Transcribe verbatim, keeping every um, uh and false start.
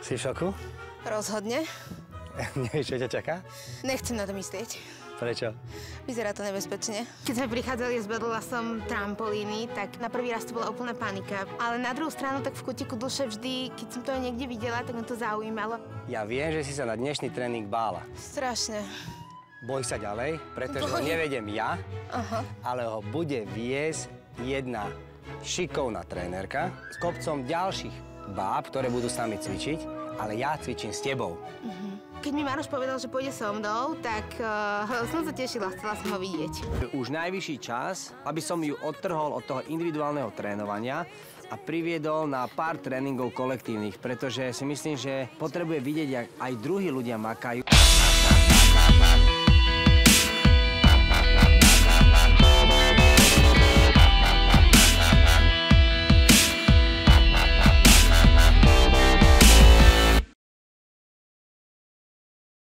Si v šoku? Rozhodne. Nevieš, čo ťa čaká? Nechcem na to myslieť. Prečo? Vyzerá to nebezpečne. Keď sme prichádzali, zbadala som trampolíny, tak na prvý raz to bola úplná panika. Ale na druhú stranu, tak v kutiku duše vždy, keď som to niekde videla, tak ma to zaujímalo. Ja viem, že si sa na dnešný tréning bála. Strašne. Boj sa ďalej, pretože ho Boj. nevedem ja, Aha. ale ho bude viesť jedna šikovná trénerka s kopcom ďalších báb, ktoré budú s nami cvičiť, ale ja cvičím s tebou. Uh-huh. Keď mi Maroš povedal, že pôjde so mnou, tak uh, som sa tešila, chcela som ho vidieť. Už najvyšší čas, aby som ju odtrhol od toho individuálneho trénovania a priviedol na pár tréningov kolektívnych, pretože si myslím, že potrebuje vidieť, jak aj druhí ľudia makajú.